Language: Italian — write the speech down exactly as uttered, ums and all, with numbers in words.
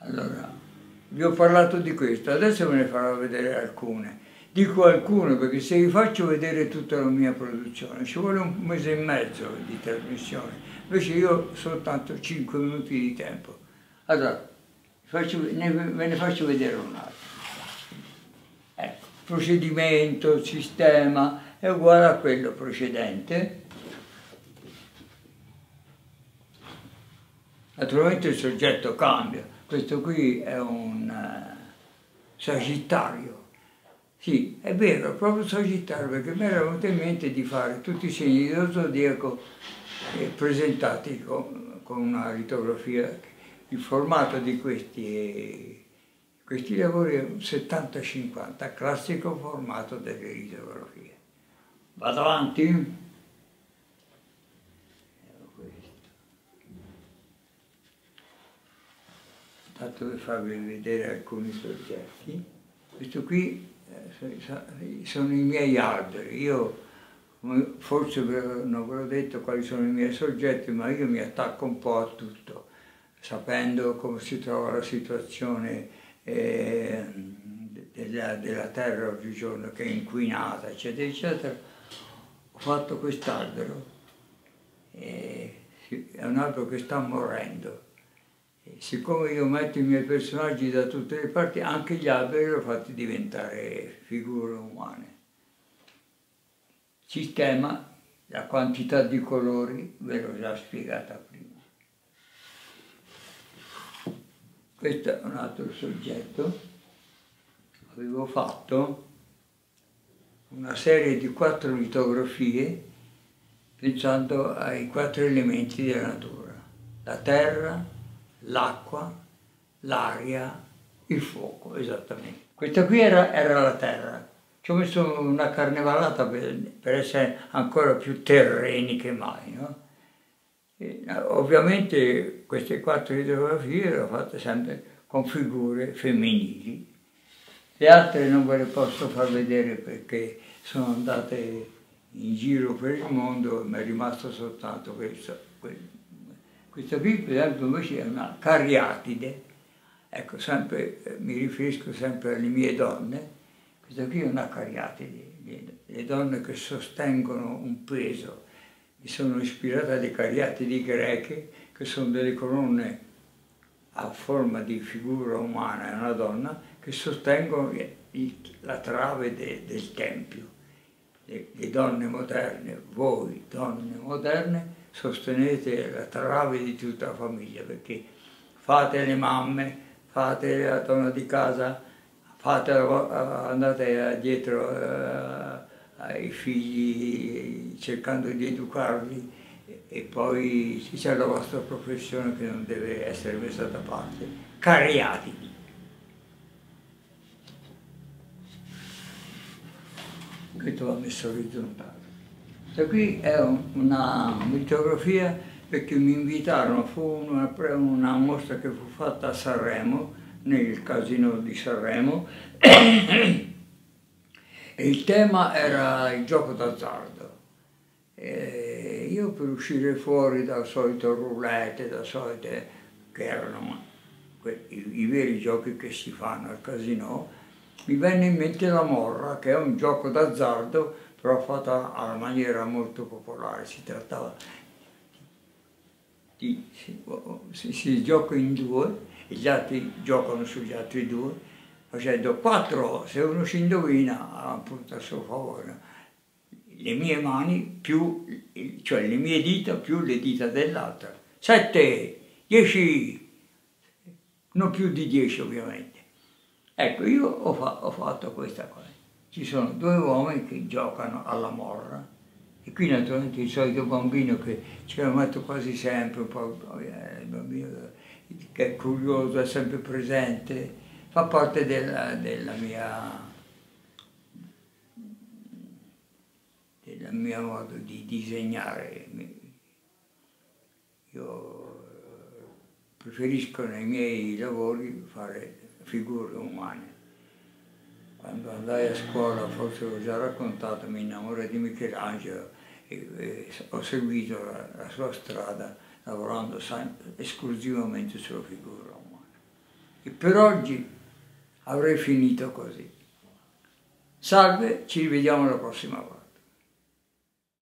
Allora, vi ho parlato di questo, adesso ve ne farò vedere alcune. Dico alcune perché se vi faccio vedere tutta la mia produzione ci vuole un mese e mezzo di trasmissione, invece io ho soltanto cinque minuti di tempo. Allora, faccio, ne, ve ne faccio vedere un altro. Ecco, procedimento, sistema è uguale a quello precedente. Naturalmente il soggetto cambia, questo qui è un uh, Sagittario. Sì, è vero, è proprio Sagittario, perché mi era venuto in mente di fare tutti i segni dello zodiaco eh, presentati con, con una litografia. Il formato di questi, eh, questi lavori è un settanta cinquanta, classico formato delle litografie. Vado avanti? Tanto per farvi vedere alcuni soggetti. Questo qui eh, sono i miei alberi. Io forse non ve l'ho detto quali sono i miei soggetti, ma io mi attacco un po' a tutto, sapendo come si trova la situazione eh, della, della terra oggigiorno, che è inquinata, eccetera, eccetera. Ho fatto quest'albero, eh, è un albero che sta morendo. Siccome io metto i miei personaggi da tutte le parti, anche gli alberi li ho fatti diventare figure umane. Sistema, la quantità di colori, ve l'ho già spiegata prima. Questo è un altro soggetto. Avevo fatto una serie di quattro litografie pensando ai quattro elementi della natura. La terra, l'acqua, l'aria, il fuoco, esattamente. Questa qui era, era la terra. Ci ho messo una carnevallata per, per essere ancora più terreni che mai, no? E, ovviamente queste quattro litografie le ho fatte sempre con figure femminili. Le altre non ve le posso far vedere perché sono andate in giro per il mondo e mi è rimasto soltanto questo. questo. Questa qui, per esempio, invece è una cariatide, ecco, sempre, eh, mi riferisco sempre alle mie donne. Questa qui è una cariatide, le, le donne che sostengono un peso. Mi sono ispirata alle cariatidi greche, che sono delle colonne a forma di figura umana, è una donna, che sostengono la trave de, del tempio. Le, le donne moderne, voi donne moderne, sostenete la trave di tutta la famiglia, perché fate le mamme, fate la donna di casa, fate, andate dietro uh, ai figli cercando di educarli e, e poi c'è la vostra professione che non deve essere messa da parte. Cariatidi. Questo va messo orizzontale. Questa qui è una litografia perché mi invitarono, fu una, una mostra che fu fatta a Sanremo, nel casino di Sanremo, e il tema era il gioco d'azzardo. Io per uscire fuori dal solito roulette, da solite, che erano i, i veri giochi che si fanno al casino, mi venne in mente la morra, che è un gioco d'azzardo però fatta alla maniera molto popolare. Si trattava di, si, si, si gioca in due e gli altri giocano sugli altri due, facendo quattro, se uno si indovina, appunto a suo favore. Le mie mani più, cioè le mie dita più le dita dell'altra. Sette, dieci, non più di dieci ovviamente. Ecco, io ho, fa ho fatto questa cosa. Ci sono due uomini che giocano alla morra e qui naturalmente il solito bambino che ce lo metto quasi sempre, un po' eh, il bambino che è curioso, è sempre presente, fa parte della, della mia del mio modo di disegnare. Io preferisco nei miei lavori fare figure umane. Quando andai a scuola, forse l'ho già raccontato, mi innamorai di Michelangelo e, e ho seguito la, la sua strada lavorando esclusivamente sulla figura umana. e per oggi avrei finito così. Salve, ci rivediamo la prossima volta.